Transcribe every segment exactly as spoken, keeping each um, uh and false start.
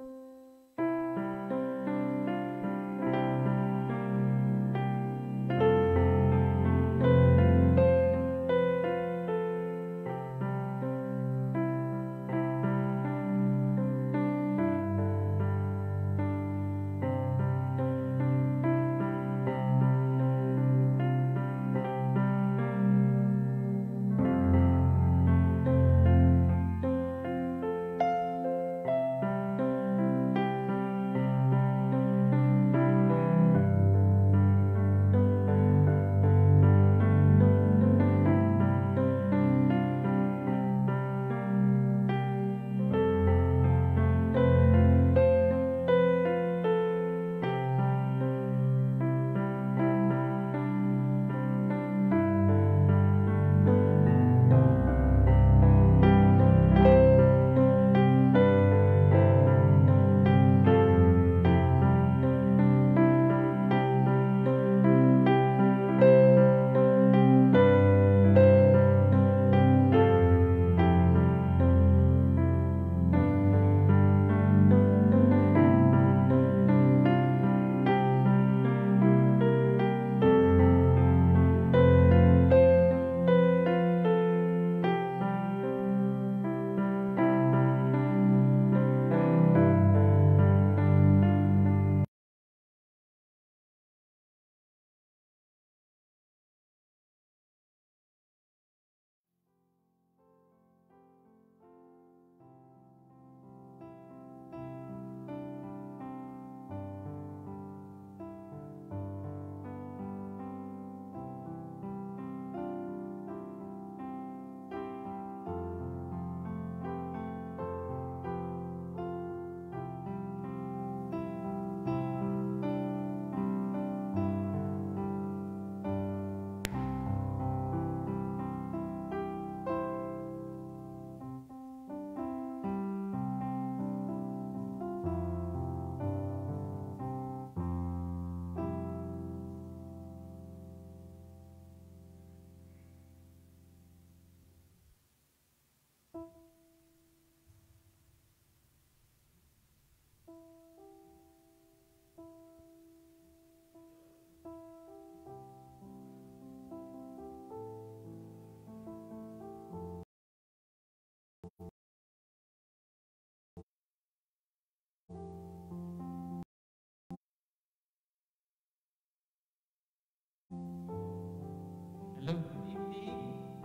Hello, good evening.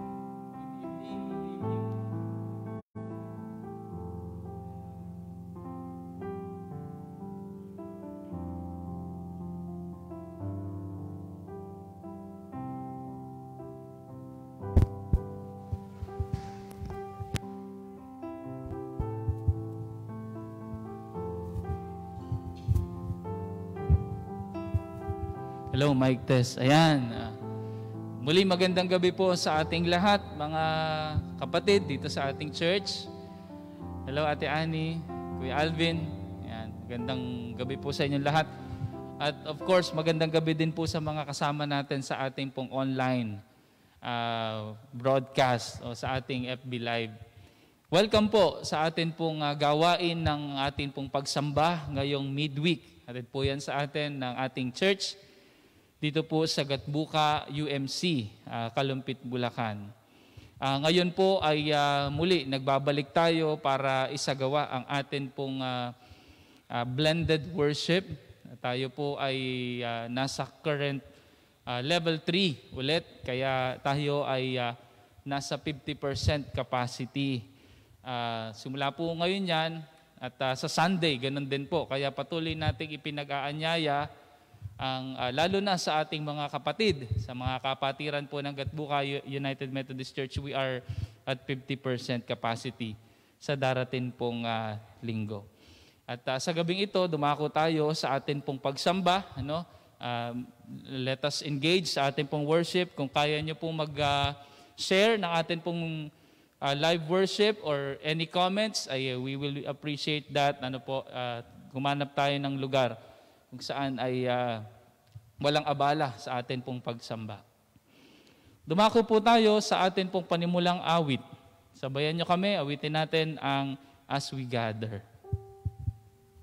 Good evening, good evening. Hello, mic test. Ayan. Uh, muli magandang gabi po sa ating lahat, mga kapatid dito sa ating church. Hello, Ate Annie, Kuya Alvin. Ayan, magandang gabi po sa inyong lahat. At of course, magandang gabi din po sa mga kasama natin sa ating pong online uh, broadcast o sa ating F B Live. Welcome po sa atin pong uh, gawain ng ating pong pagsamba ngayong midweek. Hatid po yan sa atin ng ating church dito po sa Gatbuca U M C, uh, Kalumpit, Bulacan. Uh, ngayon po ay uh, muli nagbabalik tayo para isagawa ang atin pong uh, uh, blended worship. Tayo po ay uh, nasa current uh, level three ulit, kaya tayo ay uh, nasa fifty percent capacity. Uh, simula po ngayon yan at uh, sa Sunday, ganun din po. Kaya patuloy nating ipinag-aanyaya ang uh, lalo na sa ating mga kapatid, sa mga kapatiran po ng Gatbuca United Methodist Church, we are at fifty percent capacity sa darating pong uh, linggo. At uh, sa gabing ito, dumako tayo sa ating pong pagsamba. Ano? Uh, let us engage sa ating pong worship. Kung kaya nyo pong mag-share uh, ng ating pong uh, live worship or any comments, ay, uh, we will appreciate that. Ano po, uh, gumanap tayo ng lugar kung saan ay uh, walang abala sa atin pong pagsamba. Dumako po tayo sa atin pong panimulang awit. Sabayan nyo kami, awitin natin ang As We Gather.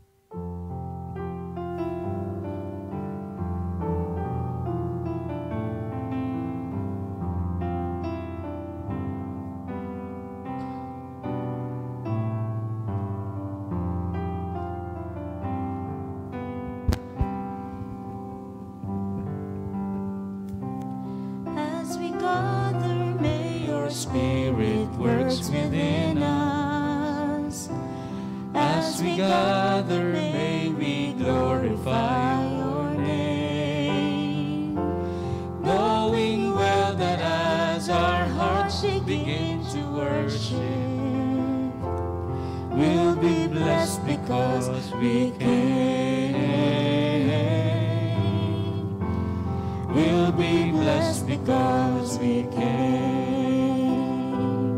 gather, may your Spirit works within us. As we gather, may we glorify your name, knowing well that as our hearts begin to worship, we'll be blessed because we came. We'll be blessed because we came.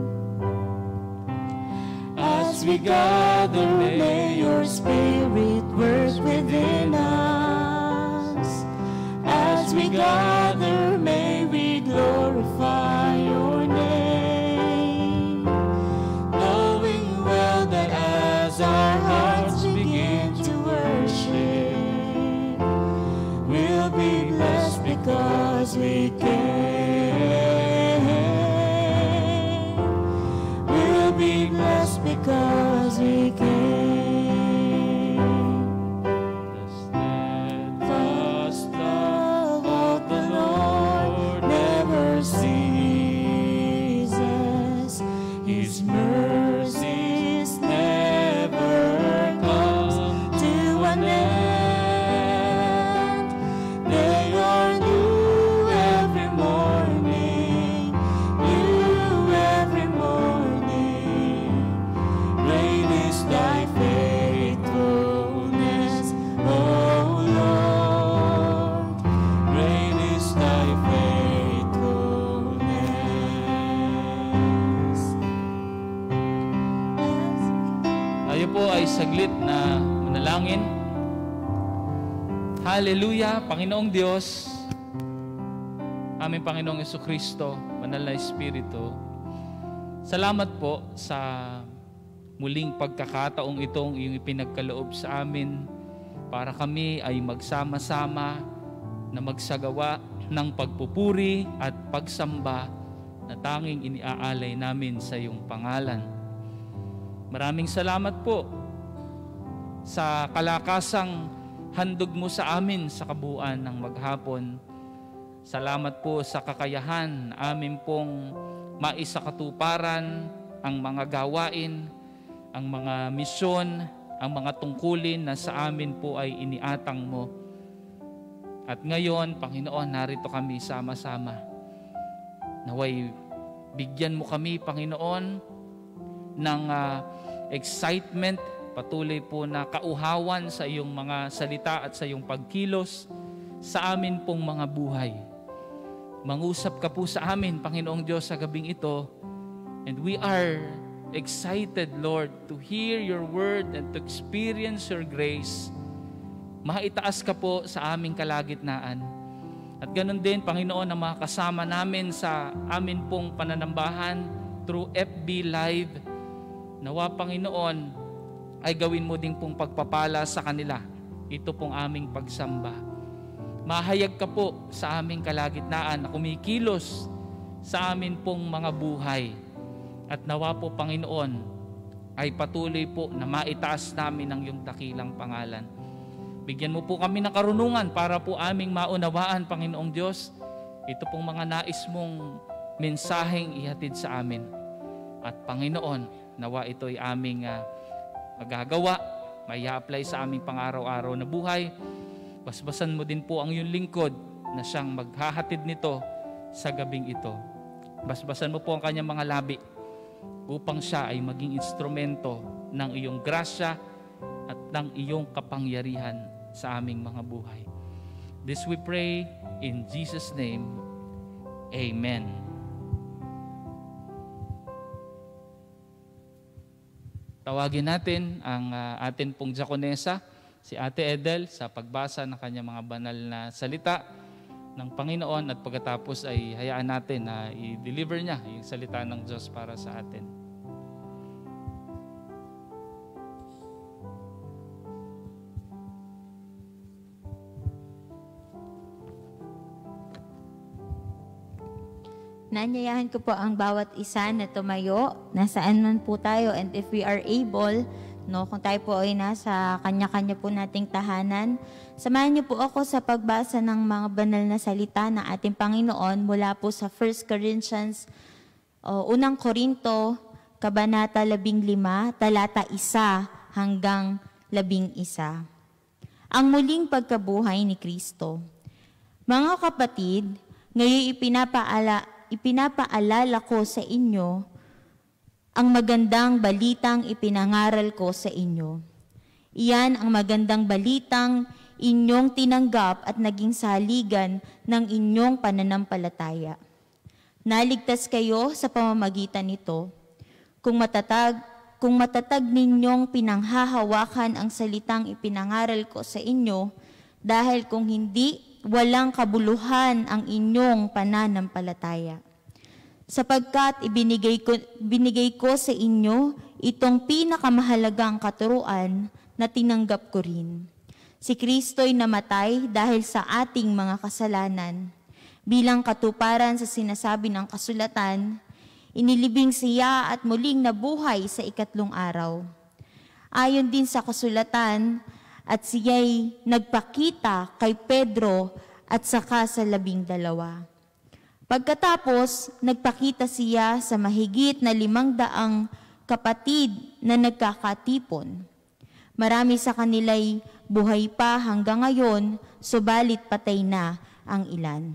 As we gather, may your Spirit work within us. As we gather, may we glorify your name, knowing well that as our hearts begin to worship, we'll be blessed because we came. We'll be blessed because we came. The steadfast love of the Lord never ceases. His mercies never come to an end. They are new every morning, new every morning. Great is thy faithfulness, O Lord. Great is thy faithfulness. Tayo po ay saglit na manalangin. Hallelujah, Panginoong Diyos, aming Panginoong Jesucristo, Banal na Espiritu, salamat po sa muling pagkakataong itong iyong ipinagkaloob sa amin para kami ay magsama-sama na magsagawa ng pagpupuri at pagsamba na tanging iniaalay namin sa iyong pangalan. Maraming salamat po sa kalakasang handog mo sa amin sa kabuuan ng maghapon. Salamat po sa kakayahan amin pong maisakatuparan ang mga gawain, ang mga misyon, ang mga tungkulin na sa amin po ay iniatang mo. At ngayon, Panginoon, narito kami sama-sama. Naway bigyan mo kami, Panginoon, ng uh, excitement, patuloy po na kauhawan sa iyong mga salita at sa iyong pagkilos sa amin pong mga buhay. Mangusap ka po sa amin, Panginoong Diyos, sa gabing ito. And we are excited, Lord, to hear your word and to experience your grace. Maitaas ka po sa aming kalagitnaan. At ganun din, Panginoon, ang mga kasama namin sa amin pong pananambahan through F B Live. Nawa, Panginoon, ay gawin mo din pong pagpapala sa kanila. Ito pong aming pagsamba. Mahayag ka po sa aming kalagitnaan na kumikilos sa amin pong mga buhay. At nawa po, Panginoon, ay patuloy po na maitaas namin ang iyong dakilang pangalan. Bigyan mo po kami ng karunungan para po aming maunawaan, Panginoong Diyos, ito pong mga nais mong mensaheng ihatid sa amin. At Panginoon, nawa ito ay aming uh, magagawa, may apply sa aming pang-araw-araw na buhay. Basbasan mo din po ang iyong lingkod na siyang maghahatid nito sa gabing ito. Basbasan mo po ang kanyang mga labi upang siya ay maging instrumento ng iyong grasya at ng iyong kapangyarihan sa aming mga buhay. This we pray in Jesus' name. Amen. Tawagin natin ang uh, atin pong Diaconessa, si Ate Edel, sa pagbasa ng kanyang mga banal na salita ng Panginoon, at pagkatapos ay hayaan natin na i-deliver niya yung salita ng Diyos para sa atin. Nanyayahan ko po ang bawat isa na tumayo, nasaan man po tayo, and if we are able no? Kung tayo po ay nasa kanya-kanya po nating tahanan, samahan niyo po ako sa pagbasa ng mga banal na salita ng ating Panginoon mula po sa First Corinthians, o Unang Korinto, Kabanata labing lima, talata isa hanggang labing isa. Ang muling pagkabuhay ni Kristo. Mga kapatid, ngayon ipinapaala, ipinapaalala ko sa inyo ang magandang balitang ipinangaral ko sa inyo. Iyan ang magandang balitang inyong tinanggap at naging saligan ng inyong pananampalataya. Naligtas kayo sa pamamagitan nito. Kung matatag, kung matatag ninyong pinanghahawakan ang salitang ipinangaral ko sa inyo, dahil kung hindi, walang kabuluhan ang inyong pananampalataya. Sapagkat ibinigay ko, binigay ko sa inyo itong pinakamahalagang katuruan na tinanggap ko rin. Si Kristo'y namatay dahil sa ating mga kasalanan. Bilang katuparan sa sinasabi ng kasulatan, inilibing siya at muling nabuhay sa ikatlong araw. Ayon din sa kasulatan, at siya'y nagpakita kay Pedro at saka sa labing dalawa. Pagkatapos, nagpakita siya sa mahigit na limang daang kapatid na nagkakatipon. Marami sa kanila'y buhay pa hanggang ngayon, subalit patay na ang ilan.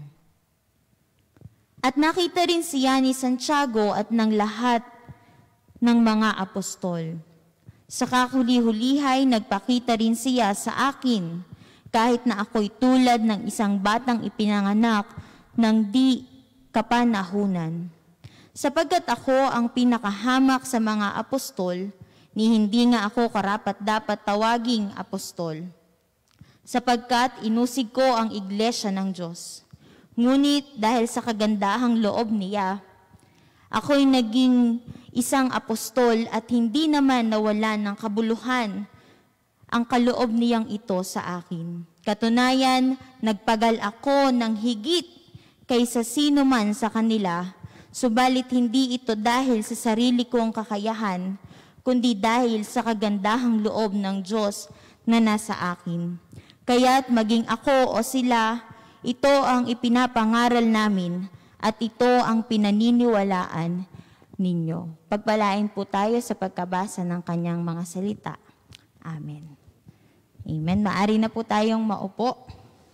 At nakita rin siya ni Santiago at ng lahat ng mga apostol. Sa kakuli-hulihay, nagpakita rin siya sa akin, kahit na ako'y tulad ng isang batang ipinanganak ng di kapanahunan. Sapagkat ako ang pinakahamak sa mga apostol, ni hindi nga ako karapat-dapat tawaging apostol. Sapagkat inusig ko ang iglesia ng Diyos. Ngunit dahil sa kagandahang loob niya, ako'y naging isang apostol at hindi naman nawalan ng kabuluhan ang kaloob niyang ito sa akin. Katunayan, nagpagal ako ng higit kaysa sino man sa kanila, subalit hindi ito dahil sa sarili kong kakayahan, kundi dahil sa kagandahang loob ng Diyos na nasa akin. Kaya't maging ako o sila, ito ang ipinapangaral namin at ito ang pinaniniwalaan ninyo. Pagpalain po tayo sa pagkabasa ng kanyang mga salita. Amen. Amen. Maari na po tayong maupo.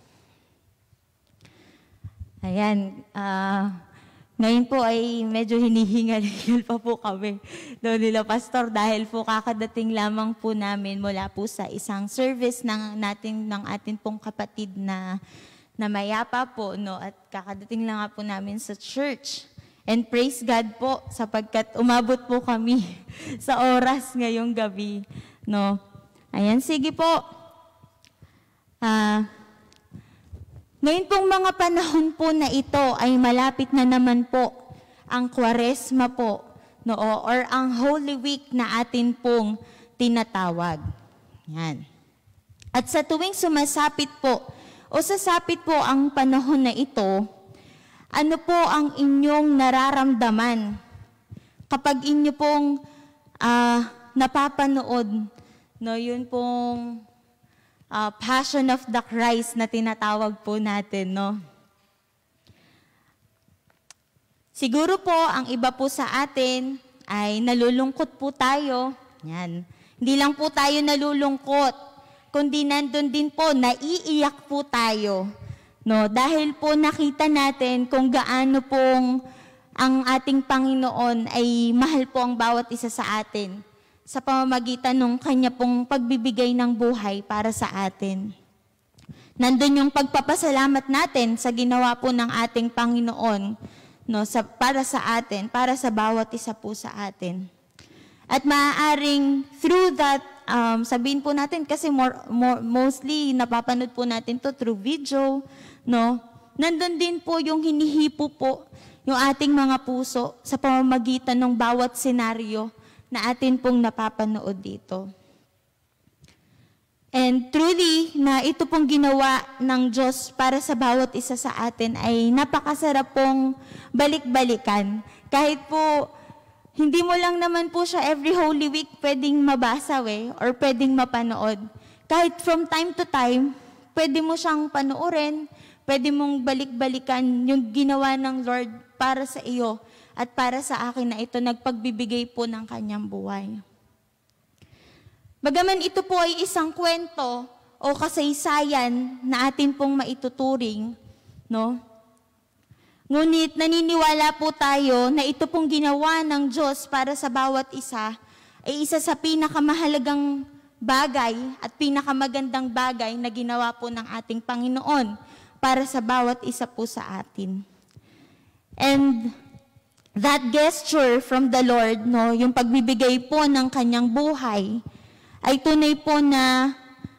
Ayan, uh, ngayon po ay medyo hinihingal-hingal pa po kami doon nila Pastor dahil po kakadating lamang po namin mula po sa isang service ng, natin, ng atin pong kapatid na, na mayapa po, no? At kakadating lang nga po namin sa church. And praise God po sapagkat umabot po kami sa oras ngayong gabi. No? Ayan, sige po. Ah... Uh, Ngayon pong mga panahon po na ito ay malapit na naman po ang Kwaresma po, no, or ang Holy Week na atin pong tinatawag. Yan. At sa tuwing sumasapit po o sasapit po ang panahon na ito, ano po ang inyong nararamdaman kapag inyo pong uh, napapanood, no, yun pong Uh, Passion of the Christ na tinatawag po natin, no? Siguro po, ang iba po sa atin ay nalulungkot po tayo. Yan. Hindi lang po tayo nalulungkot, kundi nandun din po, naiiyak po tayo. No? Dahil po nakita natin kung gaano pong ang ating Panginoon ay mahal po ang bawat isa sa atin sa pamamagitan ng kanya pong pagbibigay ng buhay para sa atin. Nandun yung pagpapasalamat natin sa ginawa po ng ating Panginoon, no, sa, para sa atin, para sa bawat isa po sa atin. At maaaring through that, um, sabihin po natin, kasi more, more, mostly napapanood po natin to through video, no? Nandun din po yung hinihipo po yung ating mga puso sa pamamagitan ng bawat senaryo na atin pong napapanood dito. And truly, na ito pong ginawa ng Diyos para sa bawat isa sa atin ay napakasarap pong balik-balikan. Kahit po hindi mo lang naman po siya every Holy Week pwedeng mabasa eh, or pwedeng mapanood. Kahit from time to time, pwede mo siyang panoorin, pwede mong balik-balikan yung ginawa ng Lord para sa iyo at para sa akin na ito nagpagbibigay po ng kanyang buhay. Bagaman ito po ay isang kwento o kasaysayan na atin pong maituturing, no? Ngunit naniniwala po tayo na ito pong ginawa ng Diyos para sa bawat isa ay isa sa pinakamahalagang bagay at pinakamagandang bagay na ginawa po ng ating Panginoon para sa bawat isa po sa atin. And that gesture from the Lord, no, yung pagbibigay po ng kanyang buhay, ay tunay po na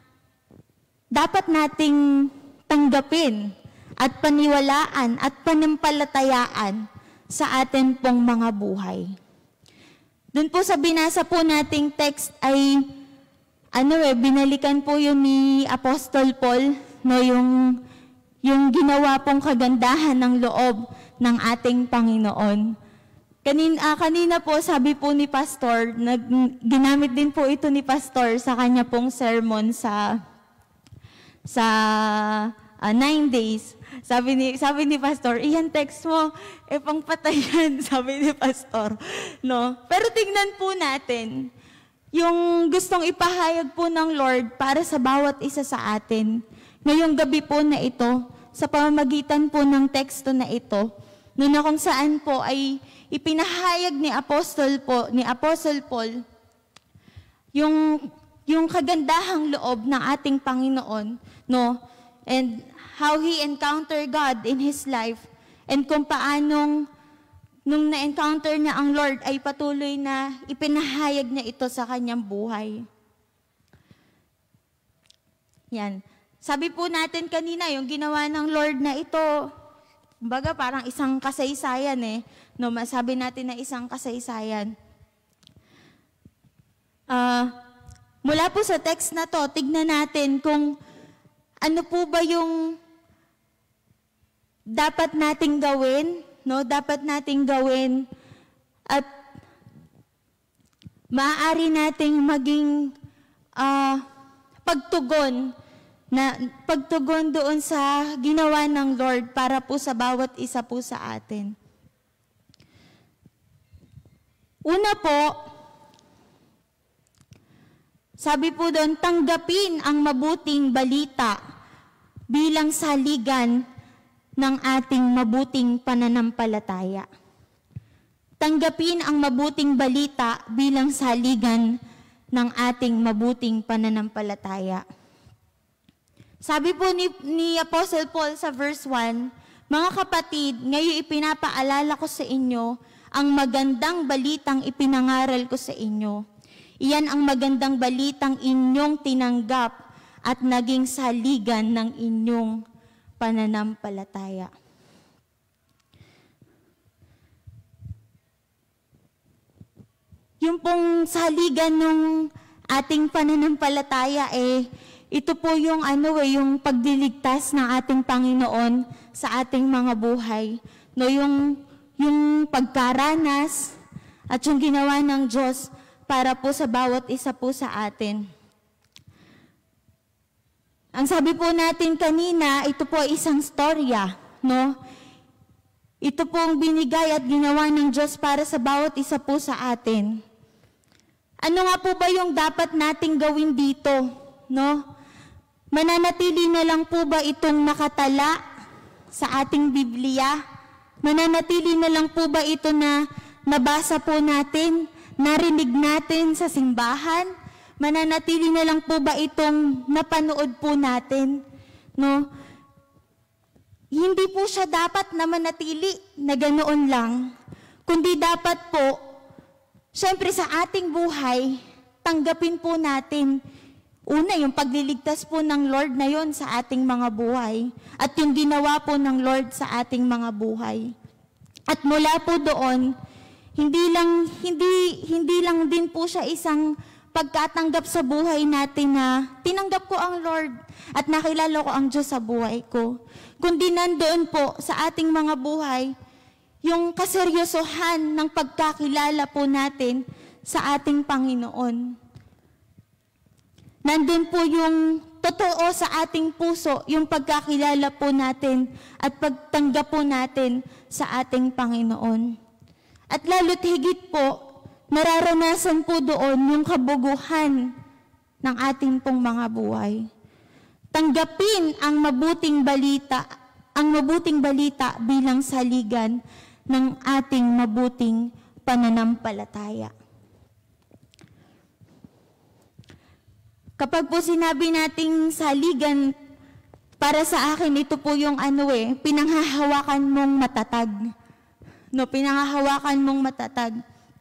dapat nating tanggapin at paniwalaan at panampalatayaan sa atin pong mga buhay. Doon po sa binasa po nating text ay, ano eh, binalikan po yun ni Apostol Paul, no, yung, yung ginawa pong kagandahan ng loob ng ating Panginoon. Kanina, ah, kanina po, sabi po ni Pastor, nag, ginamit din po ito ni Pastor sa kanya pong sermon sa sa uh, nine days. Sabi ni, sabi ni Pastor, iyan text mo, eh pangpatay yan, sabi ni Pastor. No? Pero tingnan po natin, yung gustong ipahayag po ng Lord para sa bawat isa sa atin. Ngayong gabi po na ito, sa pamamagitan po ng teksto na ito, no, na kung saan po ay ipinahayag ni Apostol po, ni Apostle Paul yung yung kagandahang loob ng ating Panginoon, no? And how he encountered God in his life, and kung paanong nung na-encounter niya ang Lord ay patuloy na ipinahayag niya ito sa kanyang buhay. Yan. Sabi po natin kanina, yung ginawa ng Lord na ito, kumbaga parang isang kasaysayan eh. No, masabi natin na isang kasaysayan. Uh, mula po sa text na to, tignan natin kung ano po ba yung dapat nating gawin, no? Dapat nating gawin at maaari nating maging uh, pagtugon na pagtugon doon sa ginawa ng Lord para po sa bawat isa po sa atin. Una po, sabi po doon, tanggapin ang mabuting balita bilang saligan ng ating mabuting pananampalataya. Tanggapin ang mabuting balita bilang saligan ng ating mabuting pananampalataya. Sabi po ni, ni Apostle Paul sa verse one, mga kapatid, ngayon ipinapaalala ko sa inyo ang magandang balitang ipinangaral ko sa inyo. Iyan ang magandang balitang inyong tinanggap at naging saligan ng inyong pananampalataya. Yung pong saligan ng ating pananampalataya eh, ito po yung ano eh, yung pagdiligtas ng ating Panginoon sa ating mga buhay. No, yung yung pagkaranas at yung ginawa ng Diyos para po sa bawat isa po sa atin. Ang sabi po natin kanina, ito po ay isang storya, no? Ito po ang binigay at ginawa ng Diyos para sa bawat isa po sa atin. Ano nga po ba yung dapat nating gawin dito, no? Mananatili na lang po ba itong nakatala sa ating Biblia? Mananatili na lang po ba ito na nabasa po natin, narinig natin sa simbahan? Mananatili na lang po ba itong napanood po natin? No? Hindi po siya dapat na manatili na ganoon lang, kundi dapat po, syempre sa ating buhay, tanggapin po natin, una, yung pagliligtas po ng Lord na yon sa ating mga buhay at yung ginawa po ng Lord sa ating mga buhay. At mula po doon, hindi lang hindi hindi lang din po siya isang pagkatanggap sa buhay natin na tinanggap ko ang Lord at nakilala ko ang Diyos sa buhay ko. Kundi nandoon po sa ating mga buhay yung kaseryosohan ng pagkakilala po natin sa ating Panginoon. Nandun po yung totoo sa ating puso, yung pagkakilala po natin at pagtanggap po natin sa ating Panginoon. At lalo't higit po, nararanasan po doon yung kabuguhan ng ating pong mga buhay. Tanggapin ang mabuting balita, ang mabuting balita bilang saligan ng ating mabuting pananampalataya. Kapag po sinabi nating saligan, para sa akin ito po yung ano eh, pinanghahawakan mong matatag. No, pinanghahawakan mong matatag.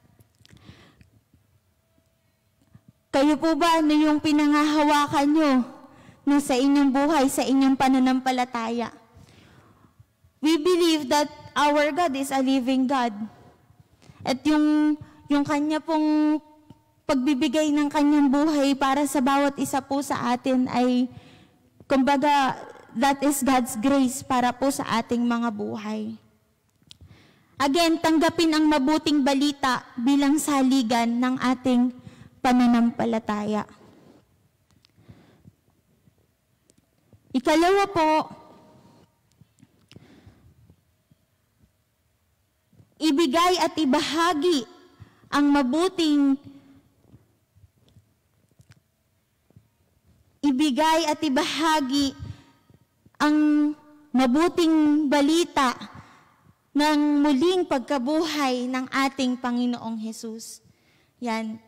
Kayo po ba ano yung pinanghahawakan nyo no, sa inyong buhay, sa inyong pananampalataya? We believe that our God is a living God. At yung, yung kanya pong pagbibigay ng kanyang buhay para sa bawat isa po sa atin ay, kumbaga, that is God's grace para po sa ating mga buhay. Again, tanggapin ang mabuting balita bilang saligan ng ating pananampalataya. Ikalawa po, ibigay at ibahagi ang mabuting ibigay at ibahagi ang mabuting balita ng muling pagkabuhay ng ating Panginoong Hesus. Yan.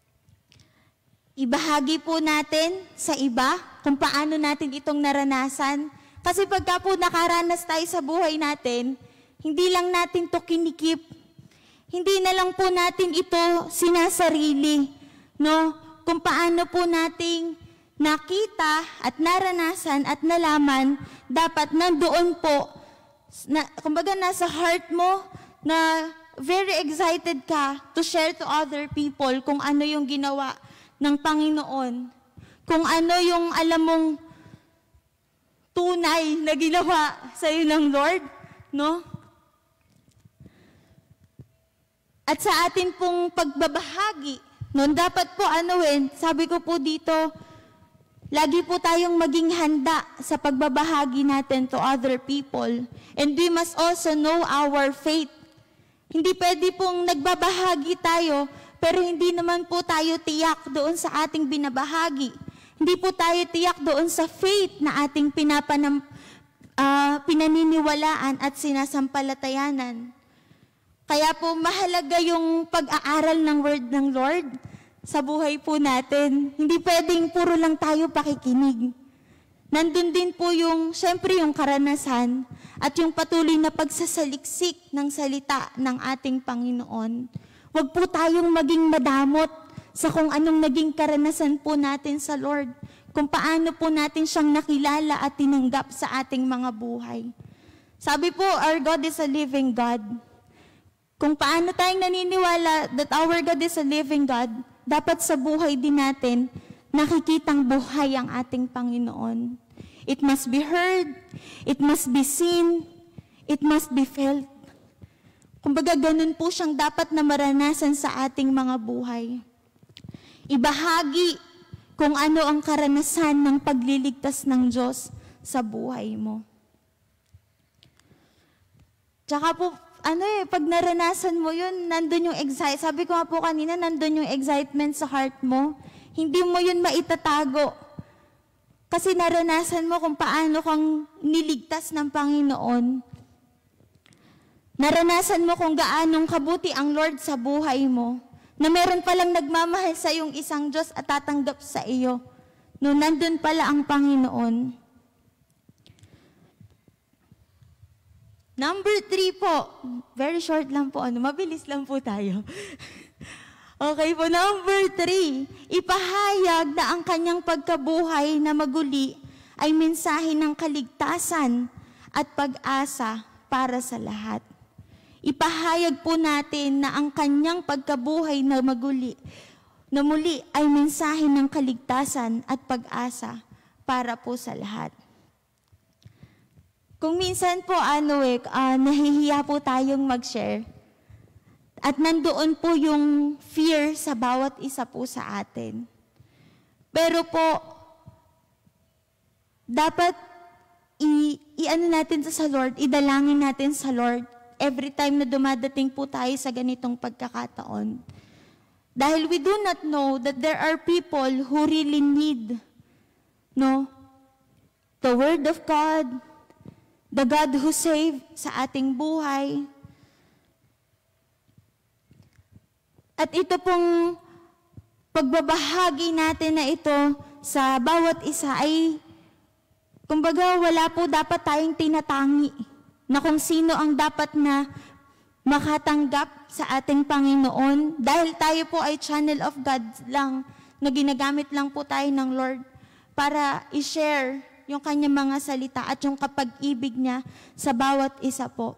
Ibahagi po natin sa iba kung paano natin itong naranasan. Kasi pagka po nakaranas tayo sa buhay natin, hindi lang natin to kinikip. Hindi na lang po natin ito sinasarili. No? Kung paano po nating nakita at naranasan at nalaman, dapat nandoon po, na, kumbaga nasa heart mo, na very excited ka to share to other people kung ano yung ginawa ng Panginoon. Kung ano yung alam mong tunay na ginawa sa iyo ng Lord, no? At sa atin pong pagbabahagi, no, dapat po ano eh, sabi ko po dito, lagi po tayong maging handa sa pagbabahagi natin to other people. And we must also know our faith. Hindi pwede pong nagbabahagi tayo, pero hindi naman po tayo tiyak doon sa ating binabahagi. Hindi po tayo tiyak doon sa faith na ating pinapanam, uh, pinaniniwalaan at sinasampalatayanan. Kaya po mahalaga yung pag-aaral ng word ng Lord sa buhay po natin. Hindi pwedeng puro lang tayo pakikinig. Nandun din po yung, syempre yung karanasan at yung patuloy na pagsasaliksik ng salita ng ating Panginoon. Huwag po tayong maging madamot sa kung anong naging karanasan po natin sa Lord. Kung paano po natin siyang nakilala at tinanggap sa ating mga buhay. Sabi po, our God is a living God. Kung paano tayong naniniwala that our God is a living God, dapat sa buhay din natin, nakikitang buhay ang ating Panginoon. It must be heard, it must be seen, it must be felt. Kumbaga, ganun po siyang dapat na maranasan sa ating mga buhay. Ibahagi kung ano ang karanasan ng pagliligtas ng Diyos sa buhay mo. Tsaka po, ano eh, pag naranasan mo yun, nandun yung excitement. Sabi ko nga po kanina, nandun yung excitement sa heart mo. Hindi mo yun maitatago. Kasi naranasan mo kung paano kang niligtas ng Panginoon. Naranasan mo kung gaanong kabuti ang Lord sa buhay mo. Na meron palang nagmamahal sa iyong isang Diyos at tatanggap sa iyo. No, nandun pala ang Panginoon. Number three po, very short lang po, ano, mabilis lang po tayo. Okay po, number three, ipahayag na ang kanyang pagkabuhay na maguli ay mensahe ng kaligtasan at pag-asa para sa lahat. Ipahayag po natin na ang kanyang pagkabuhay na maguli, na muli ay mensahe ng kaligtasan at pag-asa para po sa lahat. kung minsan po, ano eh, uh, nahihiya po tayong mag-share. At nandoon po yung fear sa bawat isa po sa atin. Pero po, dapat i- i-ano natin sa Lord, idalangin natin sa Lord every time na dumadating po tayo sa ganitong pagkakataon. Dahil we do not know that there are people who really need, no, the Word of God, the God who saved sa ating buhay. At ito pong pagbabahagi natin na ito sa bawat isa ay, kumbaga, wala po dapat tayong tinatangi na kung sino ang dapat na makatanggap sa ating Panginoon. Dahil tayo po ay channel of God lang, na ginagamit lang po tayo ng Lord para i-share yung kanyang mga salita at yung kapag-ibig niya sa bawat isa po.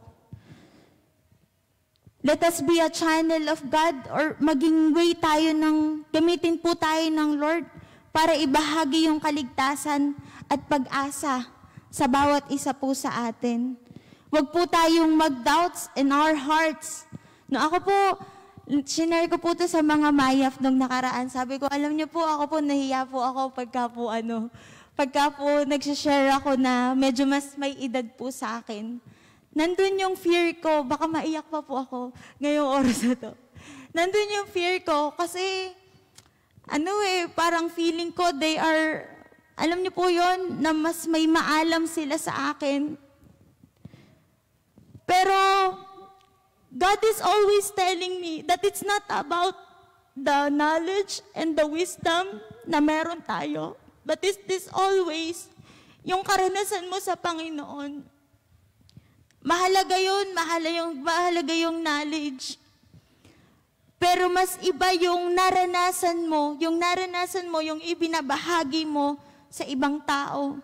Let us be a channel of God, or maging way tayo ng, gamitin po tayo ng Lord para ibahagi yung kaligtasan at pag-asa sa bawat isa po sa atin. Huwag po tayong mag-doubts in our hearts. No, ako po, sinare ko po ito sa mga mayaf nung nakaraan. Sabi ko, alam niyo po, ako po, nahiya po ako pagka po, ano, pagka po nagsishare ako na medyo mas may edad po sa akin. Nandun yung fear ko, baka maiyak pa po ako ngayong oras na to. Nandun yung fear ko kasi, ano eh, parang feeling ko they are, alam niyo po yon na mas may maalam sila sa akin. Pero, God is always telling me that it's not about the knowledge and the wisdom na meron tayo, but it is always yung karanasan mo sa Panginoon. Mahalaga yun, mahalaga yung, mahalaga yung knowledge. Pero mas iba yung naranasan mo, yung naranasan mo, yung ibinabahagi mo sa ibang tao.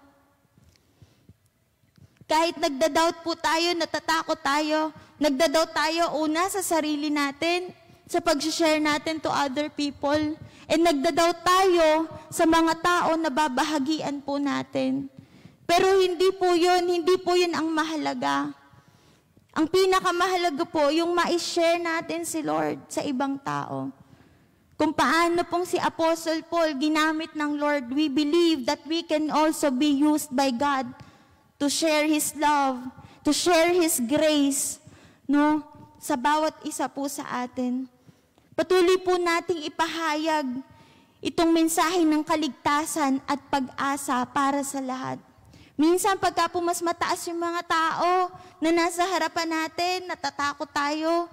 Kahit nagda-doubt po tayo, natatakot tayo, nagda-doubt tayo una sa sarili natin, sa pag-share natin to other people, and nagda-doubt tayo sa mga tao na babahagian po natin. Pero hindi po yun, hindi po yun ang mahalaga. Ang pinakamahalaga po, yung ma-share natin si Lord sa ibang tao. Kung paano pong si Apostle Paul ginamit ng Lord, we believe that we can also be used by God to share His love, to share His grace, no, sa bawat isa po sa atin. Patuloy po nating ipahayag itong mensahe ng kaligtasan at pag-asa para sa lahat. Minsan pagka po mas mataas yung mga tao na nasa harapan natin, natatakot tayo.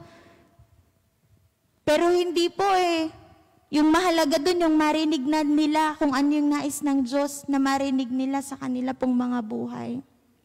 Pero hindi po eh. Yung mahalaga dun, yung marinig na nila kung ano yung nais ng Diyos na marinig nila sa kanila pong mga buhay.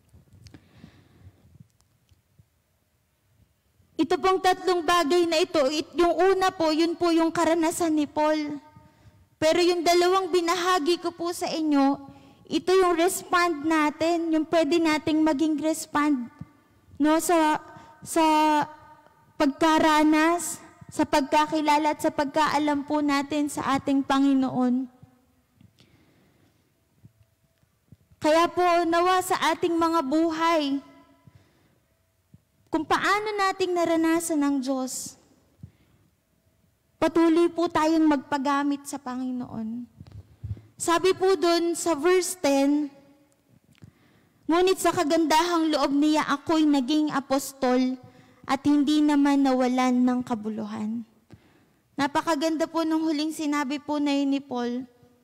Ito pong tatlong bagay na ito, yung una po, yun po yung karanasan ni Paul. Pero yung dalawang binahagi ko po sa inyo, ito yung respond natin, yung pwede nating maging respond, no, sa, sa pagkaranas, sa pagkakilala at sa pagkaalam po natin sa ating Panginoon. Kaya po, nawa sa ating mga buhay, kung paano nating naranasan ng Diyos, patuloy po tayong magpagamit sa Panginoon. Sabi po dun sa verse ten, ngunit sa kagandahang loob niya ako'y naging apostol at hindi naman nawalan ng kabuluhan. Napakaganda po nung huling sinabi po na yun ni Paul.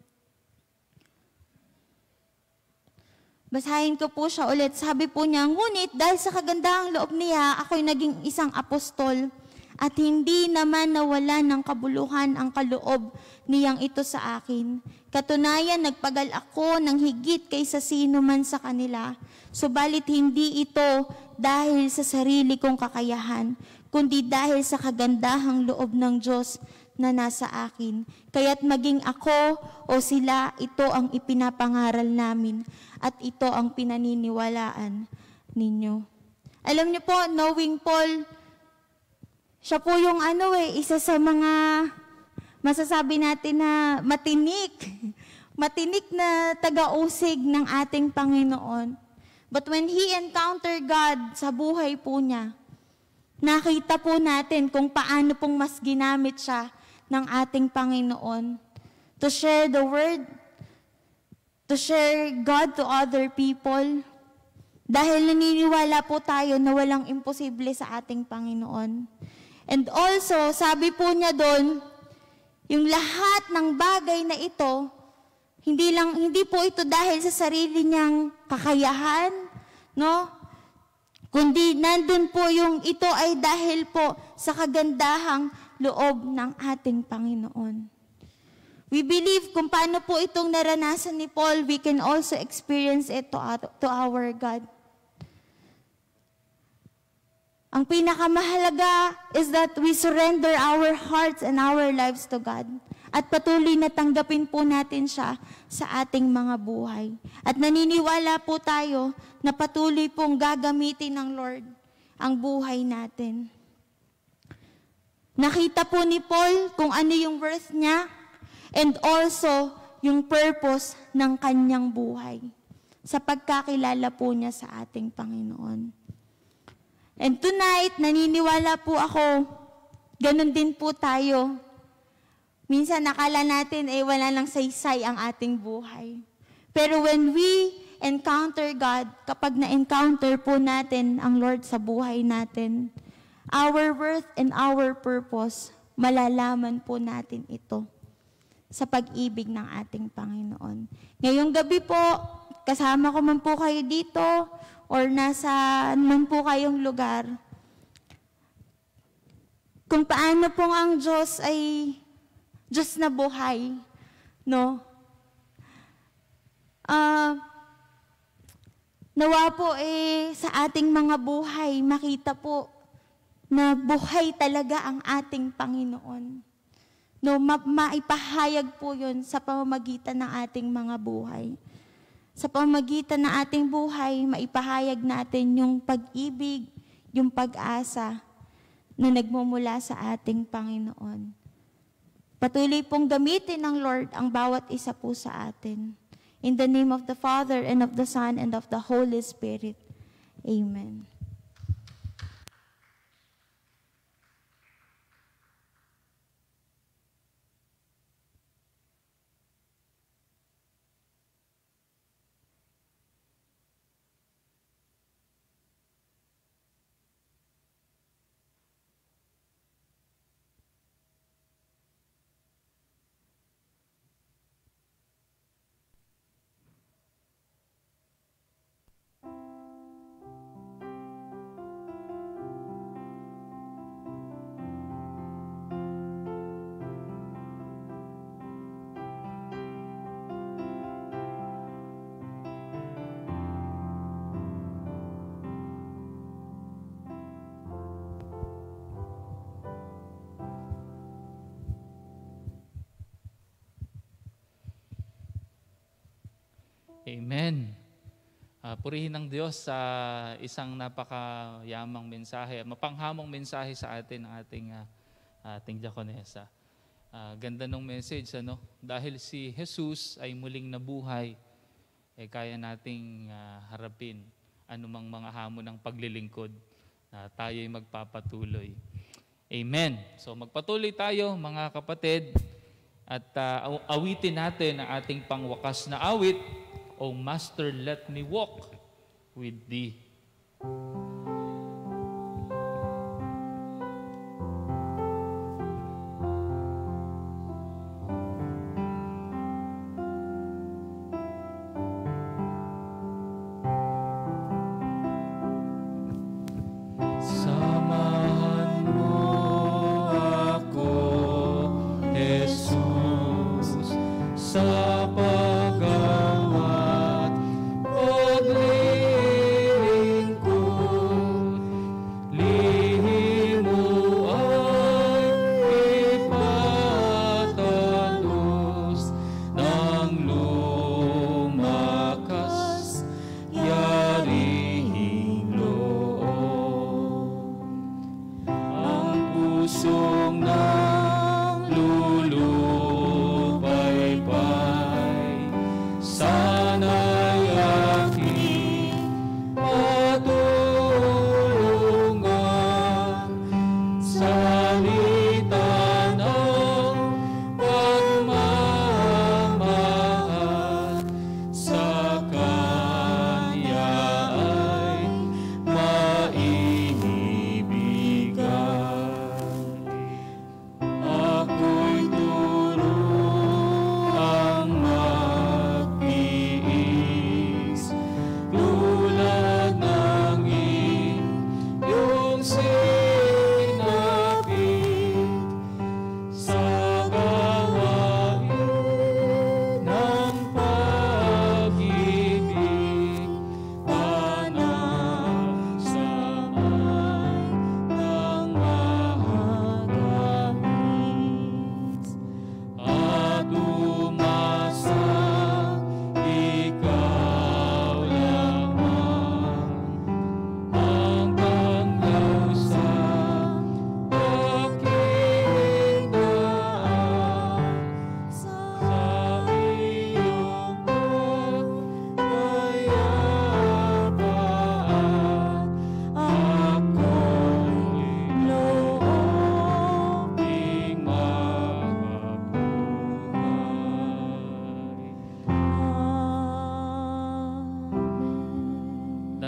Basahin ko po siya ulit. Sabi po niya, ngunit dahil sa kagandahang loob niya, ako'y naging isang apostol at hindi naman nawalan ng kabuluhan ang kaloob niyang ito sa akin. Katunayan, nagpagal ako ng higit kaysa sino man sa kanila. Subalit hindi ito dahil sa sarili kong kakayahan, kundi dahil sa kagandahang loob ng Diyos na nasa akin. Kaya't maging ako o sila, ito ang ipinapangaral namin at ito ang pinaniniwalaan ninyo. Alam niyo po, knowing Paul, siya po yung ano eh, isa sa mga masasabi natin na matinik, matinik na taga-usig ng ating Panginoon. But when he encountered God sa buhay po niya, nakita po natin kung paano pong mas ginamit siya ng ating Panginoon to share the word, to share God to other people. Dahil naniniwala po tayo na walang imposible sa ating Panginoon. And also, sabi po niya doon, yung lahat ng bagay na ito, hindi lang hindi po ito dahil sa sarili niyang kakayahan, no? Kundi nandun po yung ito ay dahil po sa kagandahang loob ng ating Panginoon. We believe kung paano po itong naranasan ni Paul, we can also experience it to, to our God. Ang pinakamahalaga is that we surrender our hearts and our lives to God. At patuloy na tanggapin po natin siya sa ating mga buhay. At naniniwala po tayo na patuloy pong gagamitin ng Lord ang buhay natin. Nakita po ni Paul kung ano yung worth niya and also yung purpose ng kanyang buhay sa pagkakilala po niya sa ating Panginoon. And tonight, naniniwala po ako, ganun din po tayo. Minsan nakala natin, eh wala lang saysay ang ating buhay. Pero when we encounter God, kapag na-encounter po natin ang Lord sa buhay natin, our worth and our purpose, malalaman po natin ito sa pag-ibig ng ating Panginoon. Ngayong gabi po, kasama ko man po kayo dito, or nasa man po kayong lugar, kung paano po ang Diyos ay Diyos na buhay, no? Uh, nawa po eh sa ating mga buhay, makita po na buhay talaga ang ating Panginoon. No, ma- maipahayag po yun sa pamamagitan ng ating mga buhay. Sa pamamagitan ng ating buhay, maipahayag natin yung pag-ibig, yung pag-asa na nagmumula sa ating Panginoon. Patuloy pong gamitin ng Lord ang bawat isa po sa atin. In the name of the Father, and of the Son, and of the Holy Spirit. Amen. Amen. Uh, purihin ng Diyos sa isang napakayamang mensahe, mapanghamong mensahe sa atin ng ating uh, ating Diaconessa. Uh, ganda ng message, ano? Dahil si Jesus ay muling nabuhay, eh kaya nating uh, harapin anumang mga hamon ng paglilingkod na uh, tayo'y magpapatuloy. Amen. So magpatuloy tayo mga kapatid at uh, awitin natin ang ating pangwakas na awit, O Master, let me walk with thee. Samahan mo ako, Jesus, sa paggawa. Paglilingkod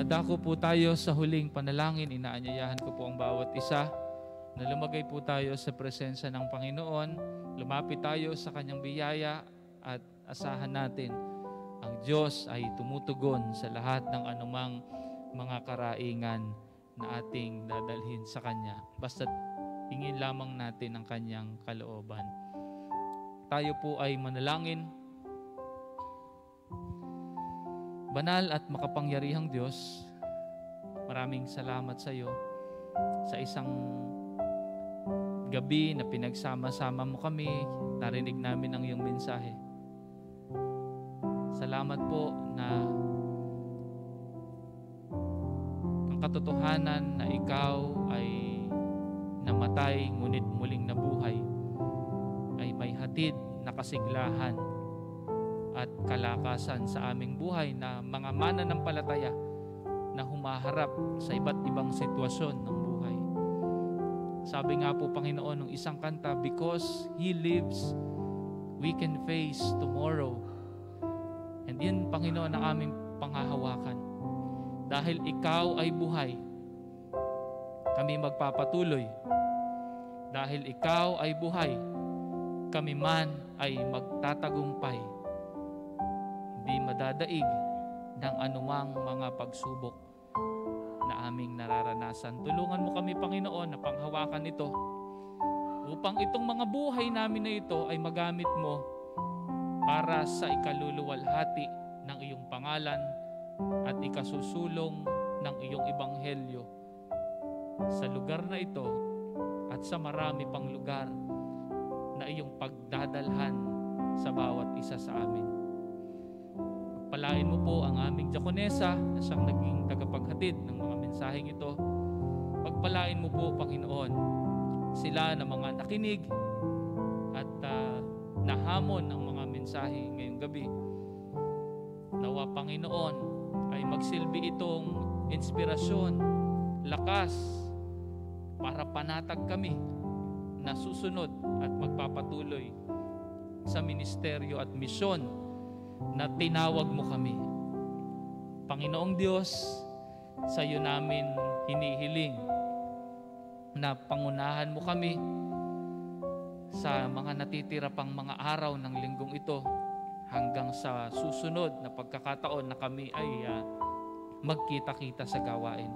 Dadako po tayo sa huling panalangin. Inaanyayahan ko po ang bawat isa na lumagay po tayo sa presensya ng Panginoon. Lumapit tayo sa Kanyang biyaya at asahan natin ang Diyos ay tumutugon sa lahat ng anumang mga karaingan na ating dadalhin sa Kanya. Basta't hingin lamang natin ang Kanyang kalooban. Tayo po ay manalangin. Banal at makapangyarihang Diyos, maraming salamat sa iyo sa isang gabi na pinagsama-sama mo kami, narinig namin ang iyong mensahe. Salamat po na ang katotohanan na ikaw ay namatay ngunit muling nabuhay ay may hatid na kasiglahan at kalakasan sa aming buhay na mga mananampalataya na humaharap sa iba't ibang sitwasyon ng buhay. Sabi nga po, Panginoon, ng isang kanta, because He lives, we can face tomorrow. And yun, Panginoon, ang aming panghahawakan. Dahil Ikaw ay buhay, kami magpapatuloy. Dahil Ikaw ay buhay, kami man ay magtatagumpay. Hindi madadaig ng anumang mga pagsubok na aming nararanasan. Tulungan mo kami, Panginoon, na panghawakan ito upang itong mga buhay namin na ito ay magamit mo para sa ikaluluwalhati ng iyong pangalan at ikasusulong ng iyong ebanghelyo sa lugar na ito at sa marami pang lugar na iyong pagdadalhan sa bawat isa sa amin. Pagpalain mo po ang aming Diaconessa na siyang naging tagapaghatid ng mga mensaheng ito. Pagpalain mo po, Panginoon, sila na mga nakinig at uh, nahamon ng mga mensahe ngayong gabi. Nawa, Panginoon, ay magsilbi itong inspirasyon, lakas, para panatag kami na susunod at magpapatuloy sa ministeryo at misyon na tinawag mo kami. Panginoong Diyos, sa iyo namin hinihiling na pangunahan mo kami sa mga natitira pang mga araw ng linggong ito hanggang sa susunod na pagkakataon na kami ay uh, magkita-kita sa gawain.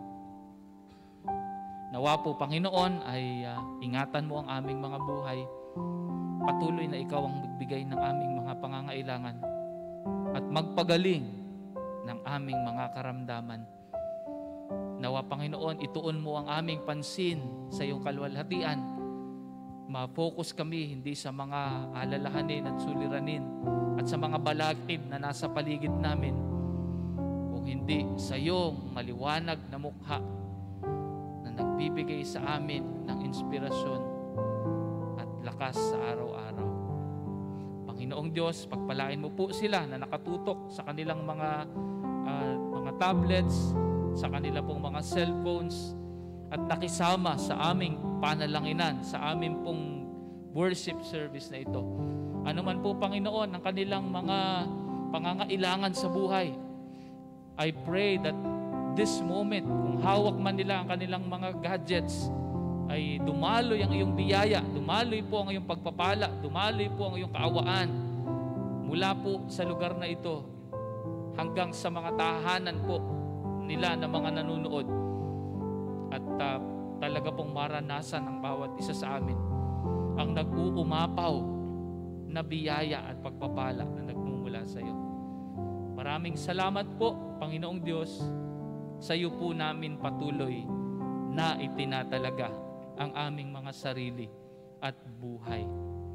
Nawa po, Panginoon, ay uh, ingatan mo ang aming mga buhay. Patuloy na ikaw ang magbigay ng aming mga pangangailangan at magpagaling ng aming mga karamdaman. Nawa, Panginoon, ituon mo ang aming pansin sa iyong kalwalhatian. Ma-focus kami hindi sa mga alalahanin at suliranin at sa mga balakid na nasa paligid namin, kung hindi sa iyong maliwanag na mukha na nagbibigay sa amin ng inspirasyon at lakas sa araw-araw. Panginoong Diyos, pagpalain mo po sila na nakatutok sa kanilang mga uh, mga tablets, sa kanila pong mga cellphones, at nakisama sa aming panalanginan, sa aming pong worship service na ito. Ano man po, Panginoon, ang kanilang mga pangangailangan sa buhay, I pray that this moment, kung hawak man nila ang kanilang mga gadgets, ay dumaloy ang iyong biyaya, dumaloy po ang iyong pagpapala, dumaloy po ang iyong kaawaan mula po sa lugar na ito hanggang sa mga tahanan po nila na mga nanunood, at uh, talaga pong maranasan ng bawat isa sa amin ang nag-uumapaw na biyaya at pagpapala na nagmumula sa iyo. Maraming salamat po, Panginoong Diyos, sa iyo po namin patuloy na itinatalaga ang aming mga sarili at buhay.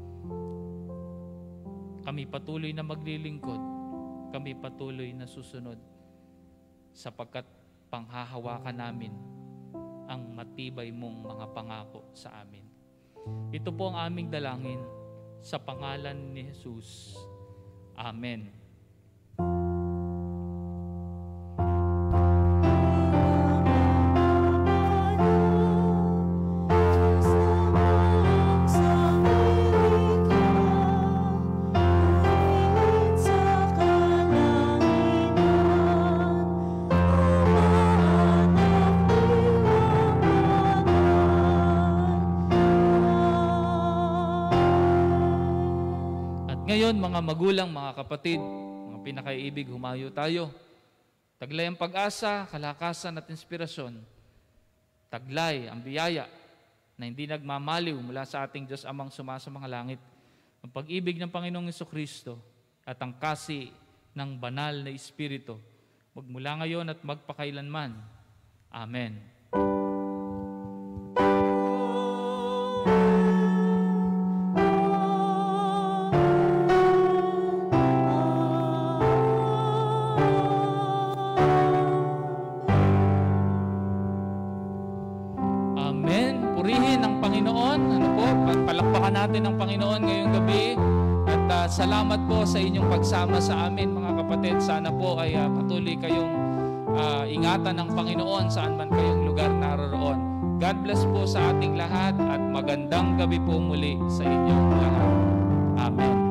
Kami patuloy na maglilingkod, kami patuloy na susunod, sapagkat panghahawakan namin ang matibay mong mga pangako sa amin. Ito po ang aming dalangin sa pangalan ni Jesus. Amen. Oh ngayon, mga magulang, mga kapatid, mga pinakaiibig, humayo tayo. Taglay ang pag-asa, kalakasan at inspirasyon. Taglay ang biyaya na hindi nagmamaliw mula sa ating Diyos Amang sumasa mga langit. Ang pag-ibig ng Panginoong Jesucristo at ang kasi ng banal na Espiritu, magmula ngayon at magpakailanman. Amen. Natin ang Panginoon ngayong gabi at uh, salamat po sa inyong pagsama sa amin mga kapatid. Sana po ay uh, patuloy kayong uh, ingatan ng Panginoon saan man kayong lugar naroroon. God bless po sa ating lahat at magandang gabi po muli sa inyong lahat. Amen.